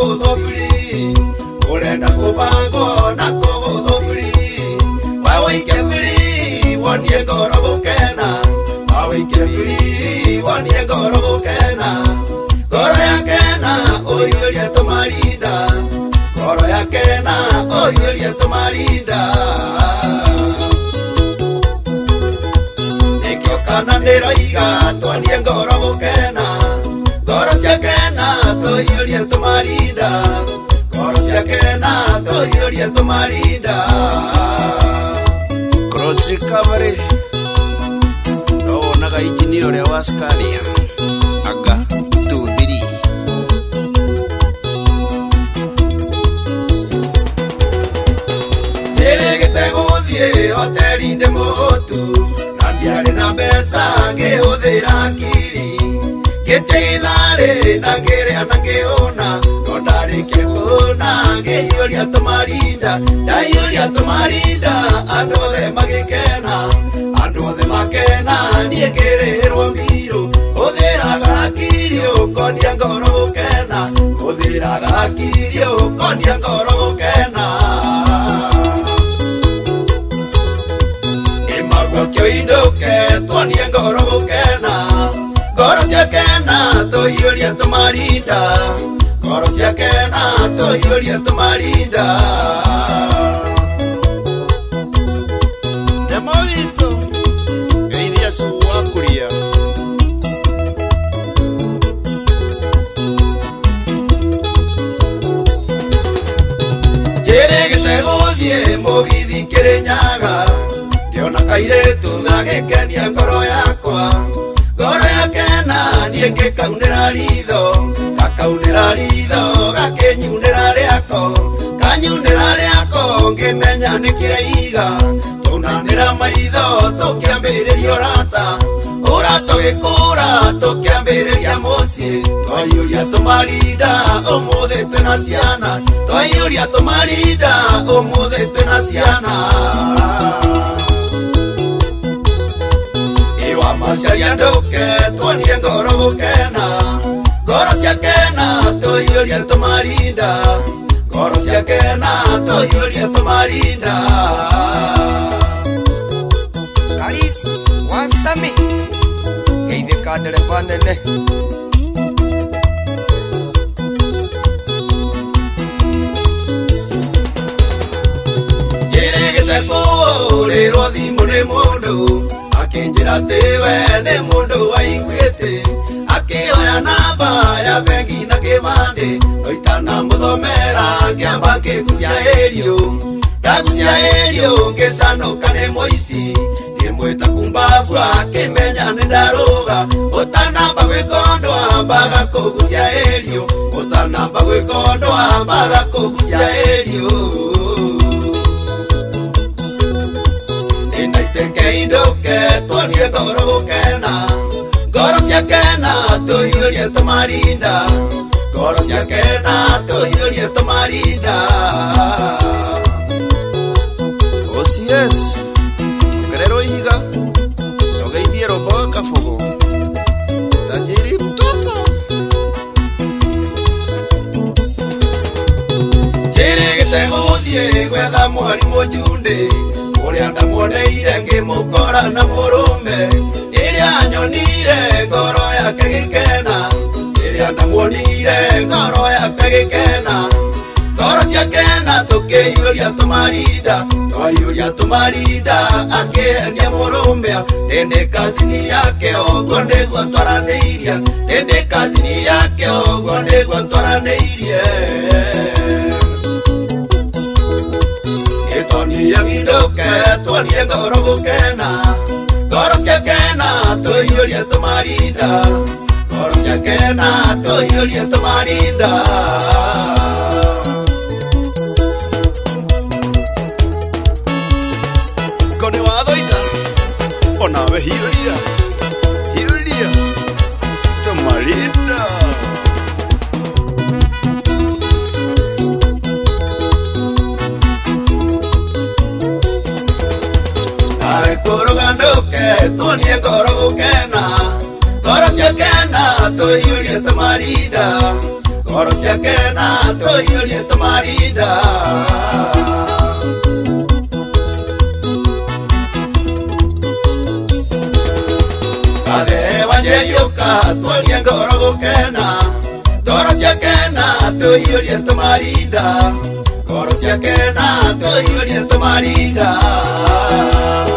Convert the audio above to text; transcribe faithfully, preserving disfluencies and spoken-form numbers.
kuguthwo free urenda kubango na kuguthwo free wawoike free wonie ngoro gukena wawoike free wonie ngoro gukena ngoro yakena uyurie tumarinda ngoro yakena uyurie tumarinda kana ndiroiga twanie ngoro gukena ngoro ciakena tuyurie tumarinda ngoro ciakena tuyurie tumarinda Cross recovery no wonaga injini uria wa Scania aga two three Tirigite guthie hoteli ndi mutu ndiari na mbeca ngihuthira akiri ngitithari na ngiria na ngiona no ndarikia kuona ngiyuria tumarinda ndayuria tumarinda andu othe magikena andu othe makena nie ngirirwo mbiru huthiraga akiri ukonia ngoro gukena huthiraga akiri ukonia ngoro gukena Kyo induke twanie ngoro gukena ngoro ciakena tuyurie tumarinda ngoro ciakena tuyurie tumarinda Demo wito geithia suwa kuria Tirigite guthie mugithi Kirinyaga Kiona kairetu gagikenia ngoro yakwa ngoro yakena nie ngikaunira ritho gakaunira ritho gakinyunira riako kanyunira riako ngimenya nikiaiga tunanira maitho tukiambiriria urata urata gikura tukiambiriria mucii twayuria tumarinda umuthi twina ciana twayuria tumarinda umuthi twina ciana Macaria nduke twanie ngoro gukena ngoro ciakena tuyurie tumarinda ngoro ciakena tuyurie tumarinda Karis wasami geithika ndereba nene Tirigite kurirwo thimu ni mundu akinjira tiwe ni mundu waiguite akioya namba ya bengi na kibande oitana muthomera ngiamba ngigucia erio ndagucia erio ngicanuka ni muici ngimwita kumbavu akimenya ni ndaruga utanamba gwikondwa mbaga kugucia erio utanamba gwikondwa mbaga kugucia erio Teke induke twanie ngoro gukena ngoro ciakena tuyurie tumarinda ngoro ciakena tuyurie tumarinda O C S ongererwo ihiga nogeithie rombo kabugu tajiri mtoto Tirigite guthie gwetha mwarimu Jundi uria ndamuoneire ngimukora na murume iria nyonire ngoro yake gikena iria ndamuonire ngoro yake gikena ngoro ciakena tukiyuria tumarinda twayuria tumarinda akihenia murume indi kazini yake uguo niguo twaraneirie indi kazini yake uguo niguo twaraneirie Twanie nginduke twanie ngoro gukena ngoro ciakena tuyurie tumarinda ngoro ciakena tuyurie tumarinda Koni wathoita onawe hiuria hiuria tumarinda Kuruganduke twanie ngoro gukena ngoro ciakena tuyurie tumarinda ngoro ciake na tũiyũrie tũmarinda. Kathe wanjeriũka tuonie ngoro gũkena, ngoro ciake na tũiyũrie tũmarinda, ngoro ciake na tũiyũrie tũmarinda.